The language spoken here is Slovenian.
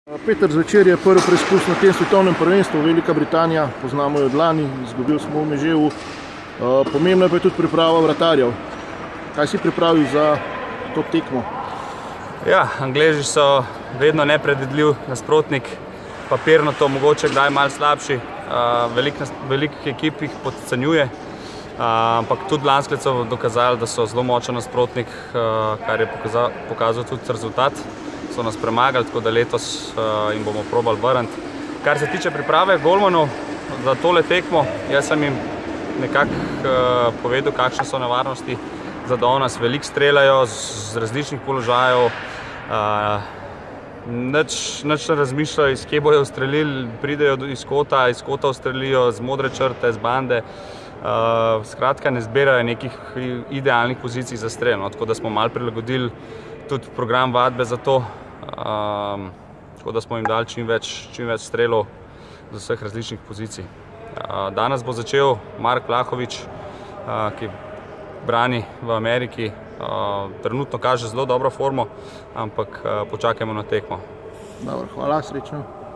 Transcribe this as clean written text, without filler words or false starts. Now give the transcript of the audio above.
Peter, zvečer je prvi preizkus na tem svetovnem prvenstvu. Velika Britanija, poznamo jo od lani, izgubili smo v Meževu. Pomembna pa je tudi priprava vratarjev. Kaj si pripravil za to tekmo? Ja, Angleži so vedno nepredvidljiv nasprotnik, papirno to mogoče kdaj malo slabši. Veliko ekip jih podcenjuje, ampak tudi lansko leto so dokazali, da so zelo močen nasprotnik, kar je pokazal tudi rezultat. So nas premagali, tako da letos jim bomo probali vrniti. Kar se tiče priprave golmanov za tole tekmo, jaz sem jim nekako povedal, kakšne so nevarnosti, da nas veliko streljajo z različnih položajev, nič ne razmišljajo, iz kje bojo ustrelili, pridejo iz kota ustrelijo, z modre črte, z bande. Skratka, ne zbirajo nekih idealnih pozicij za strel, tako da smo malo prilagodili tudi program vadbe za to, tako da smo jim dali čim več strelov z vseh različnih pozicij. Danes bo začel Mark Vlahovič, ki brani v Ameriki. Trenutno kaže zelo dobro formo, ampak počakajmo na tekmo. Dobro, hvala, srečno.